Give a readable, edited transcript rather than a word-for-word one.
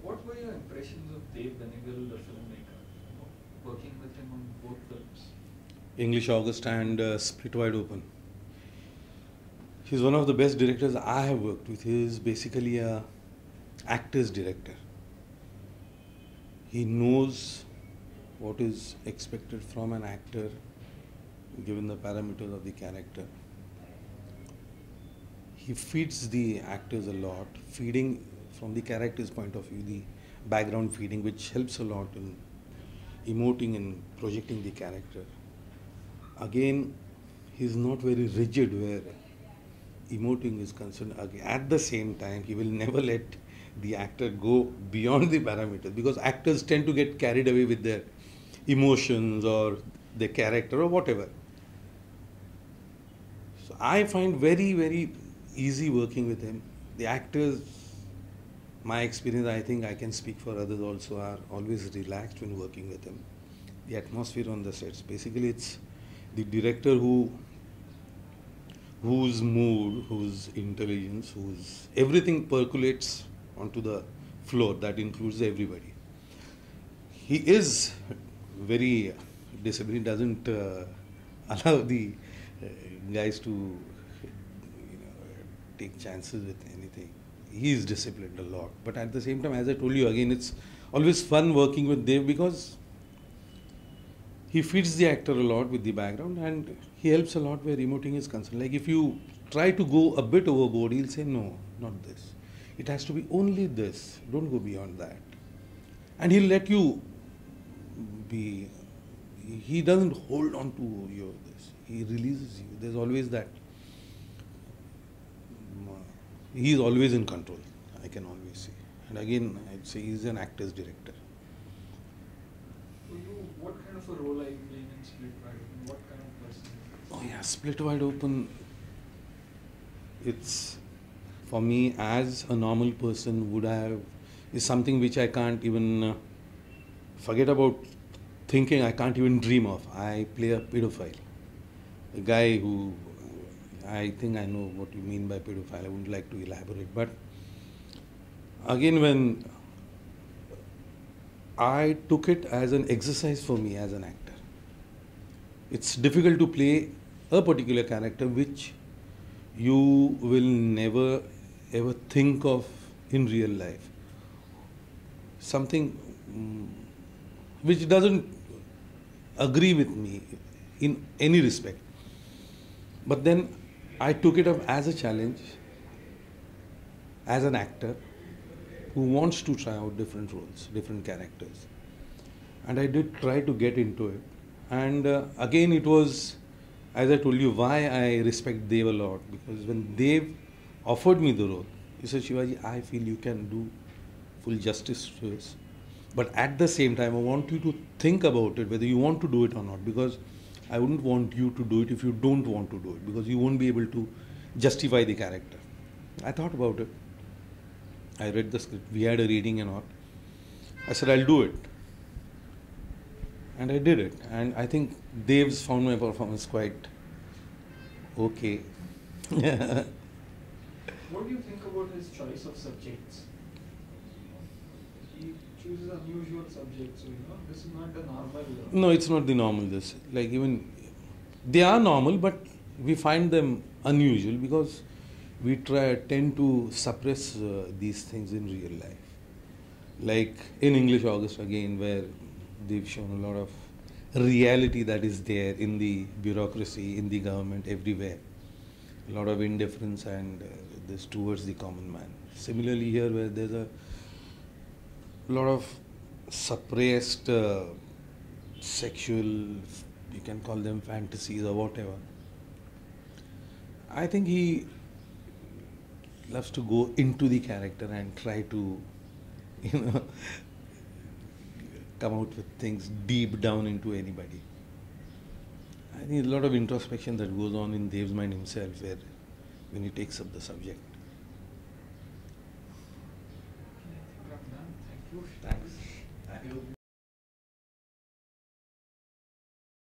What were your impressions of Dev Benegal, the filmmaker? Working with him on both films. English August and Split Wide Open. He's one of the best directors I have worked with. He is basically a actor's director. He knows what is expected from an actor given the parameters of the character. He feeds the actors a lot, feeding from the character's point of view, the background feeding, which helps a lot in emoting and projecting the character. Again, he's not very rigid where emoting is concerned. Again, at the same time, he will never let the actor go beyond the parameters, because actors tend to get carried away with their emotions or their character or whatever. So I find very, very easy working with him. The actors, my experience, I think I can speak for others also, are always relaxed when working with him. The atmosphere on the sets, basically it's the director whose mood, whose intelligence, whose everything percolates onto the floor. That includes everybody. He is very disciplined, doesn't allow the guys to take chances with anything. He is disciplined a lot. But at the same time, as I told you again, it's always fun working with Dev because he feeds the actor a lot with the background and he helps a lot where emoting is concerned. Like if you try to go a bit overboard, he'll say, no, not this. It has to be only this. Don't go beyond that. And he'll let you be. He doesn't hold on to your this. He releases you. There's always that. He is always in control, I can always say. And again, I'd say he's an actor's director. What kind of a role are you playing in Split Wide Open? What kind of person? Oh yeah, Split Wide Open, it's, for me, as a normal person would have, is something which I can't even forget about thinking, I can't even dream of. I play a pedophile. A guy who, I think I know what you mean by pedophile, I wouldn't like to elaborate. But again, when I took it as an exercise for me as an actor. It's difficult to play a particular character which you will never ever think of in real life. Something which doesn't agree with me in any respect. But then I took it up as a challenge, as an actor who wants to try out different roles, different characters. And I did try to get into it. And again, it was, as I told you, why I respect Dev a lot. Because when Dev offered me the role, he said, Shivaji, I feel you can do full justice to this. But at the same time, I want you to think about it, whether you want to do it or not. Because I wouldn't want you to do it if you don't want to do it. Because you won't be able to justify the character. I thought about it. I read the script, we had a reading and all. I said, I'll do it. And I did it. And I think Dev's found my performance quite okay. What do you think about his choice of subjects? He chooses unusual subjects, so this is not the normal. No, it's not the normal this. Like even, they are normal, but we find them unusual because we tend to suppress these things in real life. Like in English August again, where they've shown a lot of reality that is there in the bureaucracy, in the government, everywhere. A lot of indifference and this towards the common man. Similarly here, where there's a lot of suppressed sexual, you can call them fantasies or whatever. I think he loves to go into the character and try to, come out with things deep down into anybody. I think a lot of introspection that goes on in Dev's mind himself when he takes up the subject.